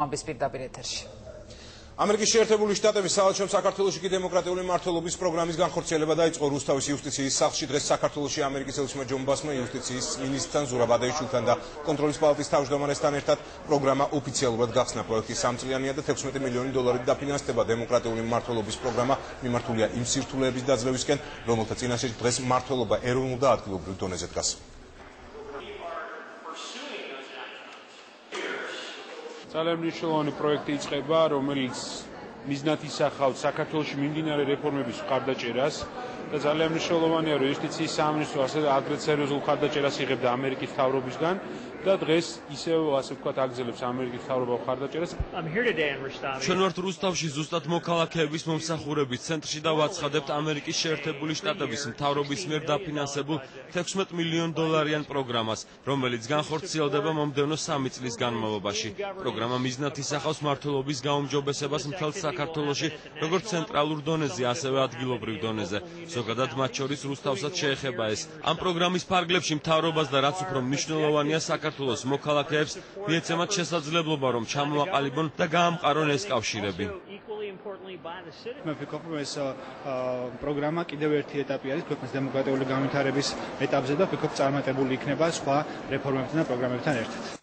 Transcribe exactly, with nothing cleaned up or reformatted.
ამერიკის შეერთებული შტატების საელჩომ საქართველოში კი დემოკრატიული მმართველობის პროგრამის განხორციელება დაიწყო. რუსთავის იუსტიციის სახლში დღეს საქართველოში ამერიკის ელჩმა ჯონ ბასმა იუსტიციის მინისტრთან ზურაბ ადეიშვილთან და კონტროლის პალატის თავმჯდომარესთან ერთად პროგრამა ოფიციალურად გახსნა. პროექტი სამწლიანია და თექვსმეტი მილიონი დოლარით დაფინანსდება. დემოკრატიული მმართველობის პროგრამა მიმართულია იმ სირთულეების დაძლევისკენ, რომელთა წინაშე დღეს მმართველობა ეროვნულ და ადგილობრივ დონეზე დგას. ძალიან მნიშვნელოვანი პროექტი იწყება, რომელიც მიზნად ისახავს საქართველოში მიმდინარე რეფორმების მხარდაჭერას და ძალიან მნიშვნელოვანია, რომ იუსტიციის სამინისტრო ასევე აგრეთ სერიოზულ მხარდაჭერას იღებდა ამერიკის მთავრობისგან და დღეს ისევ ასე ვთქვათ აგზელებს ამერიკის მთავრობა მხარდაჭერას. ჩვენ ვართ რუსთავში ზუსტად მოქალაქეების მომსახურების ცენტრში და ვაცხადებთ ამერიკის შეერთებული შტატების მთავრობის მიერ დაფინანსებულ თექვსმეტ მილიონ დოლარიან პროგრამას, რომელიც განხორციელდება მომდევნო სამი წლის განმავლობაში. პროგრამა მიზნად ისახავს მმართველობის გაუმჯობესებას მთელ საქართველოში, როგორც ცენტრალურ დონეზე, ასევე ადგილობრივ დონეზე. ზოგადად მათ შორის რუსთავსაც შეეხება ეს. ამ პროგრამის ფარგლებში მთავრობას და რაც უფრო მნიშვნელოვანია საქართველოს მოქალაქეებს მიეცემათ შესაძლებლობა, რომ ჩამოაყალიბონ და გაამყარონ ეს კავშირები. მე ვფიქრობ, რომ ეს პროგრამა კიდევ ერთი ეტაპი არის ქვეყნის დემოკრატიული განვითარების ეტაპზე და ვფიქრობ, წარმატებული იქნება სხვა რეფორმებთან და პროგრამებთან ერთად.